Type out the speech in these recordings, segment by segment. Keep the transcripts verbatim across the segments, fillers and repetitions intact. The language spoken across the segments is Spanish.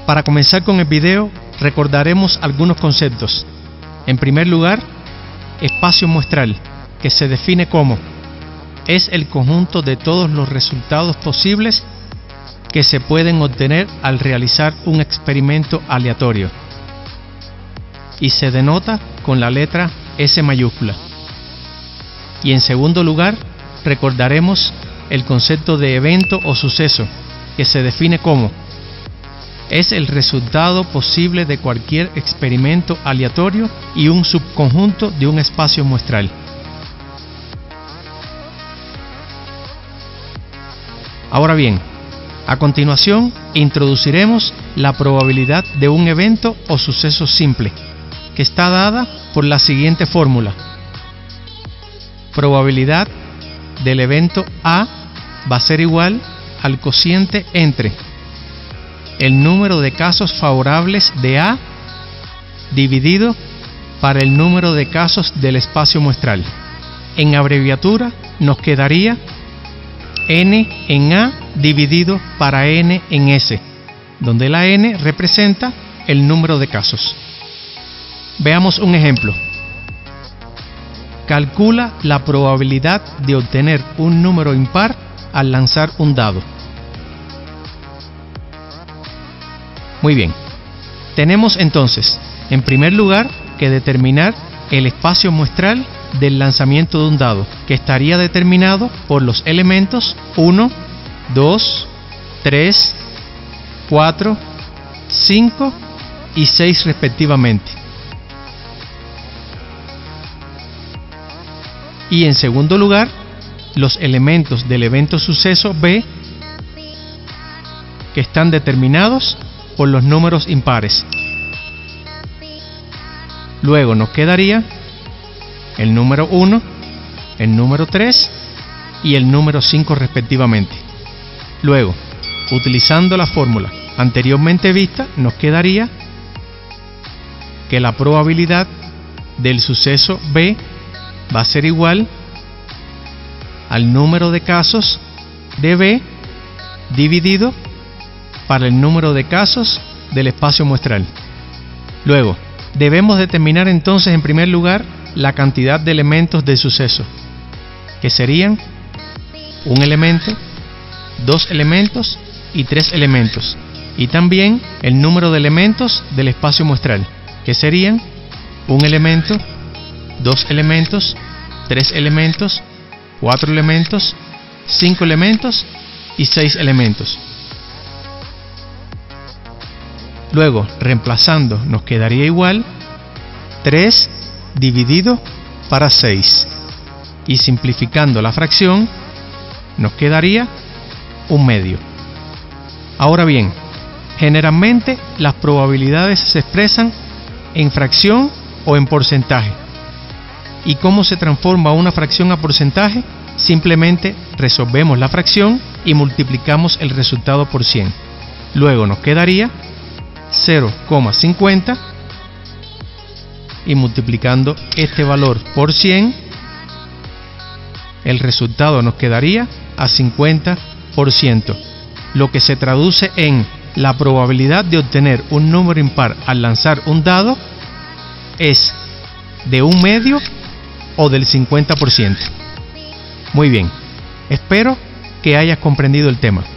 Para comenzar con el video, recordaremos algunos conceptos. En primer lugar, espacio muestral, que se define como es el conjunto de todos los resultados posibles que se pueden obtener al realizar un experimento aleatorio, y se denota con la letra S mayúscula. Y en segundo lugar, recordaremos el concepto de evento o suceso, que se define como es el resultado posible de cualquier experimento aleatorio y un subconjunto de un espacio muestral. Ahora bien, a continuación introduciremos la probabilidad de un evento o suceso simple, que está dada por la siguiente fórmula. Probabilidad del evento A va a ser igual al cociente entre el número de casos favorables de A dividido para el número de casos del espacio muestral. En abreviatura nos quedaría N en A dividido para N en S, donde la N representa el número de casos. Veamos un ejemplo. Calcula la probabilidad de obtener un número impar al lanzar un dado. Muy bien. Tenemos entonces, en primer lugar, que determinar el espacio muestral del lanzamiento de un dado, que estaría determinado por los elementos uno, dos, tres, cuatro, cinco y seis respectivamente. Y en segundo lugar, los elementos del evento suceso B, que están determinados por los números impares. Luego nos quedaría el número uno, el número tres y el número cinco respectivamente. Luego, utilizando la fórmula anteriormente vista, nos quedaría que la probabilidad del suceso B va a ser igual al número de casos de B dividido para el número de casos del espacio muestral. Luego, debemos determinar entonces en primer lugar la cantidad de elementos del suceso, que serían un elemento, dos elementos y tres elementos, y también el número de elementos del espacio muestral, que serían un elemento, dos elementos, tres elementos, cuatro elementos, cinco elementos y seis elementos. Luego, reemplazando, nos quedaría igual tres dividido para seis. Y simplificando la fracción, nos quedaría un medio. Ahora bien, generalmente las probabilidades se expresan en fracción o en porcentaje. ¿Y cómo se transforma una fracción a porcentaje? Simplemente resolvemos la fracción y multiplicamos el resultado por cien. Luego nos quedaría cero coma cincuenta y multiplicando este valor por cien, el resultado nos quedaría a cincuenta por ciento, lo que se traduce en la probabilidad de obtener un número impar al lanzar un dado es de un medio o del cincuenta por ciento. Muy bien, espero que hayas comprendido el tema.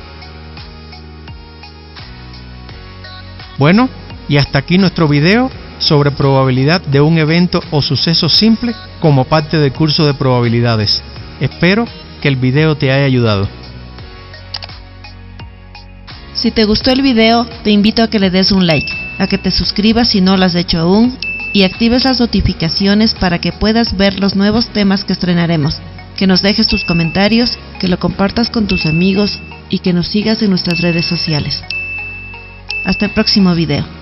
Bueno, y hasta aquí nuestro video sobre probabilidad de un evento o suceso simple como parte del curso de probabilidades. Espero que el video te haya ayudado. Si te gustó el video, te invito a que le des un like, a que te suscribas si no lo has hecho aún y actives las notificaciones para que puedas ver los nuevos temas que estrenaremos, que nos dejes tus comentarios, que lo compartas con tus amigos y que nos sigas en nuestras redes sociales. Hasta el próximo video.